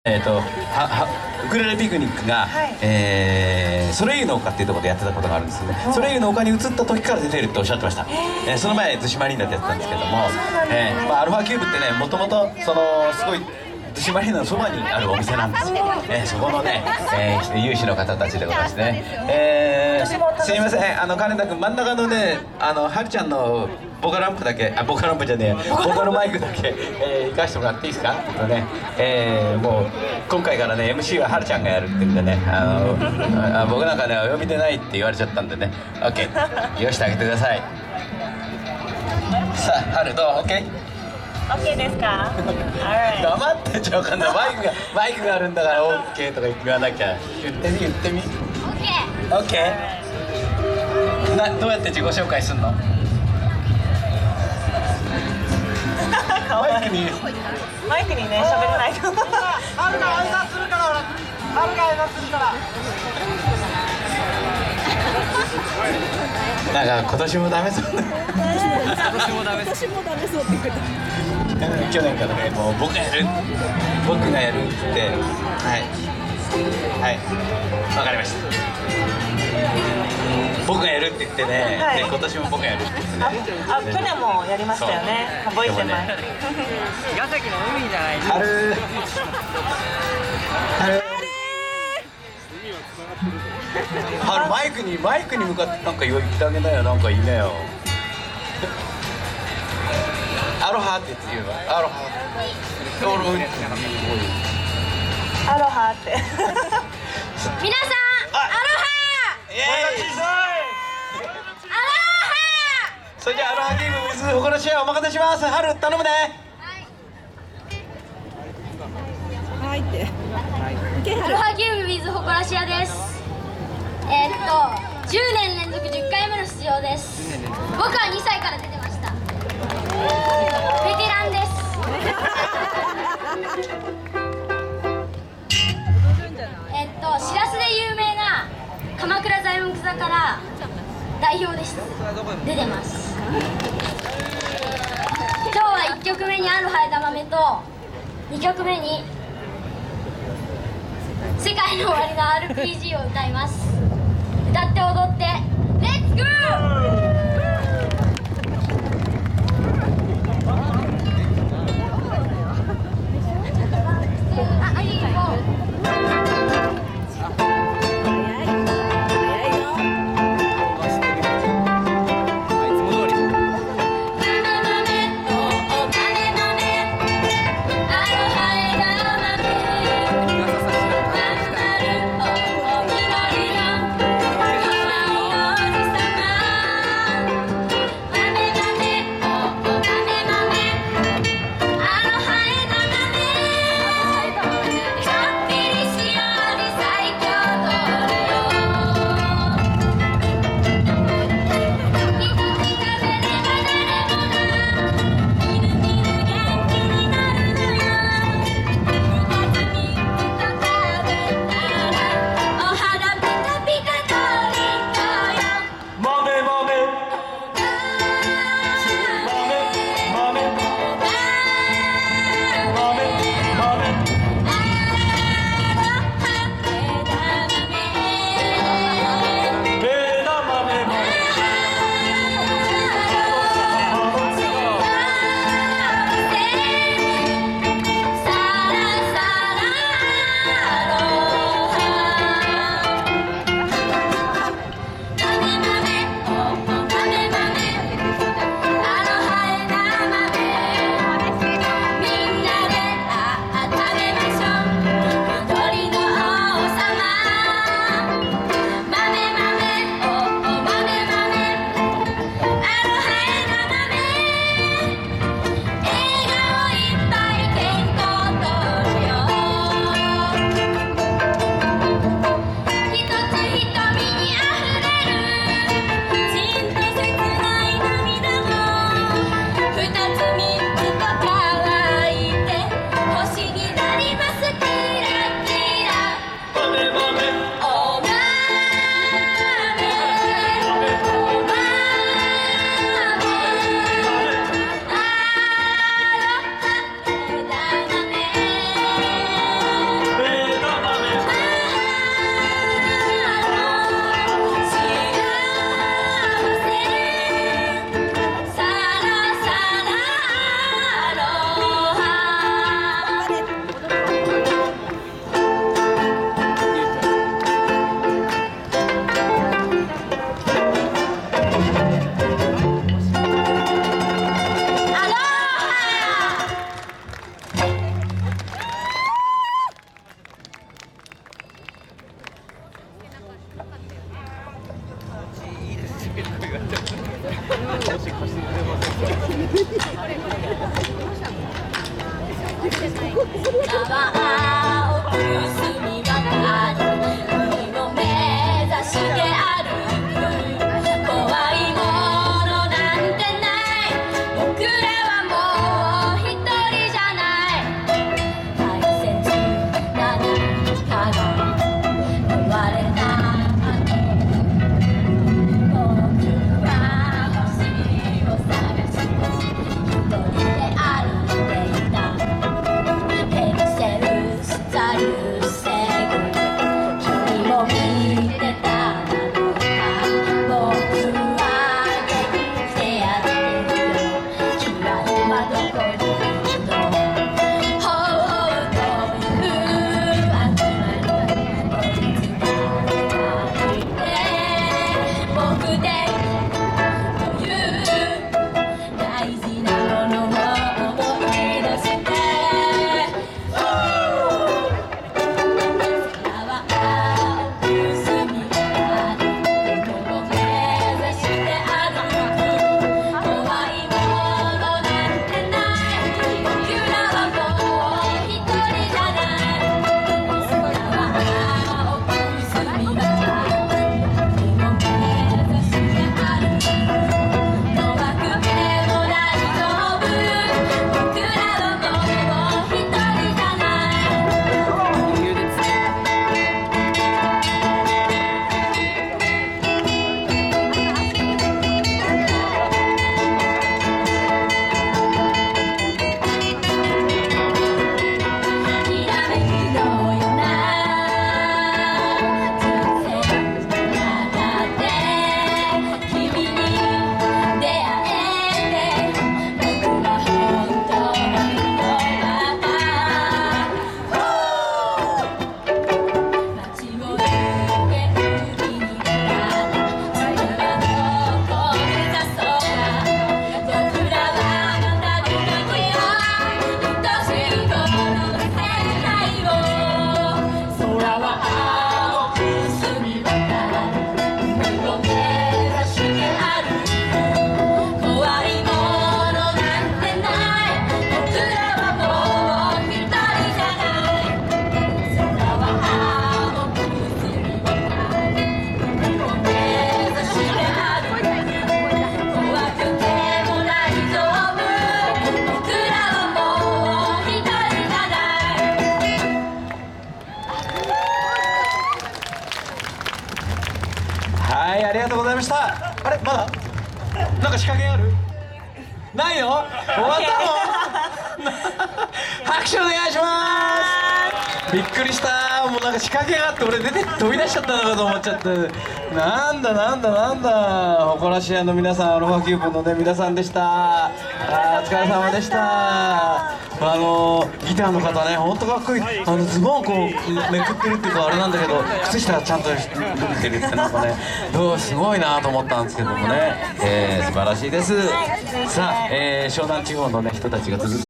ウクレレピクニックが、ソレイユの丘っていうところでやってたことがあるんですよね。ソレイユの丘に移った時から出てるっておっしゃってました。その前逗子マリーナでやってたんですけども、アルファキューブってね、もともとすごい逗子マリーナのそばにあるお店なんですよ。そこのね、有志の方たちでございますね。すみません、金田君、真ん中のね、はるちゃんのボカランプだけ、ボカランプじゃねえ、ボカロマイクだけ、行かしてもらっていいですか。もう今回からね MC ははるちゃんがやるって言うんでね、僕なんかねお呼びでないって言われちゃったんでね、 OK 用意してあげてください。さあ、はるどう OK？ OK ですか？ 黙ってちゃうかんな、マイクがあるんだから OK とか言わなきゃ。言ってみ OK？ どうやって自己紹介すんの？ マイクにね、喋れないと。 春が挨拶するから、春が挨拶するから。 なんか今年もダメそう今年もダメそうって言われた。 去年からね、もう僕がやるって言って、はい、わかりました。僕がやるって言ってね、で今年も僕がやるって言ってね。 去年もやりましたよね。覚えてます。 茅ヶ崎の海じゃない。 春マイクに向かってなんか言ってあげなよ、なんか言いなよ。アロハって言うわ。アロハ。 アロハって。 皆さん、アロハ。 イエーイ。それじゃあアロハゲームウィズ誇らしいお任せします。春頼むね。 はいって。 アロハゲーム with 誇らしやです。10年連続10回目の出場です。僕は2歳から出てました。ベテランです。しらすで有名な鎌倉材木座から代表です。出てます。今日は1曲目にアロハ枝豆と2曲目に世界の終わりの RPG を歌います。歌って踊ってレッツゴー。 りがとうございました。あれまだなんか仕掛けある？ないの？終わったの？拍手お願いします。びっくりした。もうなんか仕掛けがあって俺出て飛び出しちゃったのかと思っちゃって、なんだ誇らし屋の皆さん、アルファキューブのね皆さんでした。お疲れ様でした。ギターの方ね、ほんとかっこいい。ズボンこうめくってるっていうかあれなんだけど、靴下ちゃんと脱いでるってなんかね、すごいなと思ったんですけどもね、素晴らしいです。さあ、湘南地方のね人たちが続く